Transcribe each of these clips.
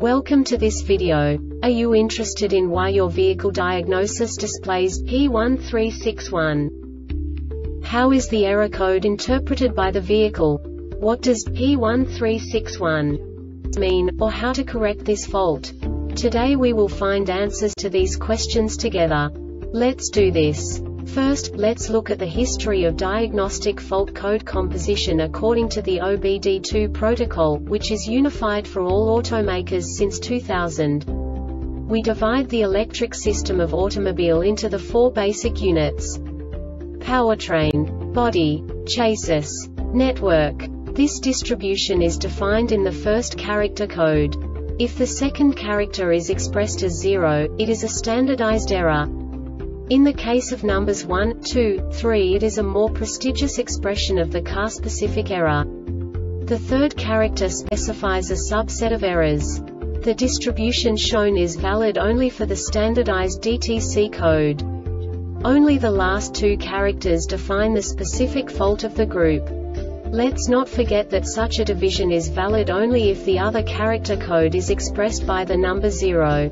Welcome to this video. Are you interested in why your vehicle diagnosis displays P1361? How is the error code interpreted by the vehicle? What does P1361 mean, or how to correct this fault? Today we will find answers to these questions together. Let's do this. First, let's look at the history of diagnostic fault code composition according to the OBD2 protocol, which is unified for all automakers since 2000. We divide the electric system of automobile into the four basic units: powertrain, body, chassis, network. This distribution is defined in the first character code. If the second character is expressed as 0, it is a standardized error. In the case of numbers 1, 2, 3, it is a more prestigious expression of the car-specific error. The third character specifies a subset of errors. The distribution shown is valid only for the standardized DTC code. Only the last two characters define the specific fault of the group. Let's not forget that such a division is valid only if the other character code is expressed by the number 0.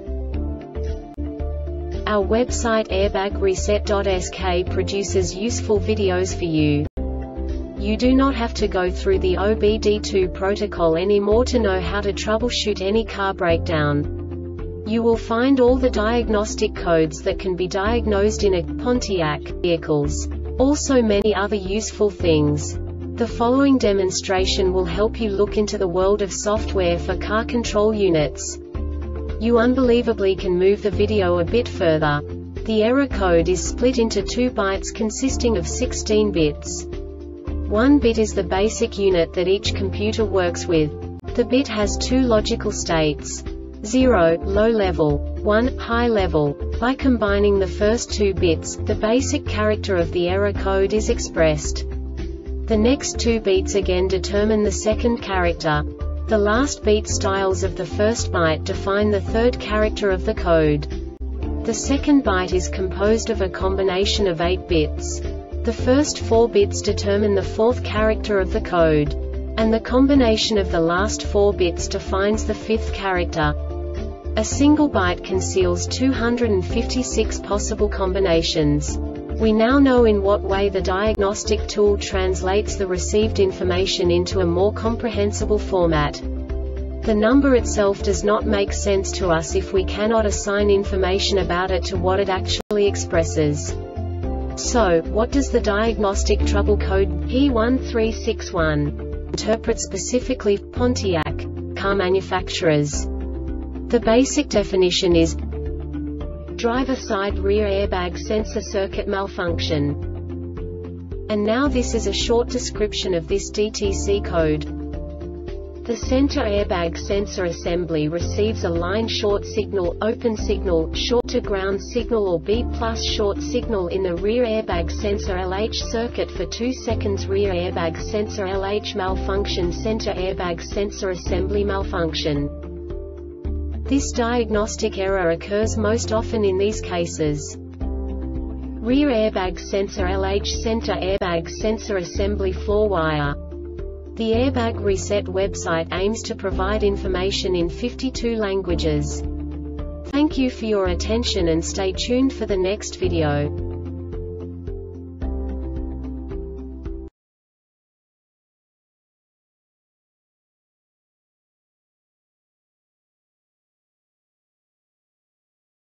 Our website airbagreset.sk produces useful videos for you. You do not have to go through the OBD2 protocol anymore to know how to troubleshoot any car breakdown. You will find all the diagnostic codes that can be diagnosed in a Pontiac vehicles. Also many other useful things. The following demonstration will help you look into the world of software for car control units. You unbelievably can move the video a bit further. The error code is split into 2 bytes consisting of 16 bits. 1 bit is the basic unit that each computer works with. The bit has 2 logical states: 0, low level, 1, high level. By combining the first 2 bits, the basic character of the error code is expressed. The next 2 beats again determine the second character. The last beat styles of the first byte define the third character of the code. The second byte is composed of a combination of 8 bits. The first 4 bits determine the fourth character of the code. And the combination of the last 4 bits defines the fifth character. A single byte conceals 256 possible combinations. We now know in what way the diagnostic tool translates the received information into a more comprehensible format. The number itself does not make sense to us if we cannot assign information about it to what it actually expresses. So, what does the diagnostic trouble code P1361 interpret specifically for Pontiac car manufacturers? The basic definition is driver side rear airbag sensor circuit malfunction. And now this is a short description of this DTC code. The center airbag sensor assembly receives a line short signal, open signal, short to ground signal or B+ short signal in the rear airbag sensor LH circuit for 2 seconds. Rear airbag sensor LH malfunction, center airbag sensor assembly malfunction. This diagnostic error occurs most often in these cases: rear airbag sensor LH, center airbag sensor assembly floor wire. The Airbag Reset website aims to provide information in 52 languages. Thank you for your attention and stay tuned for the next video.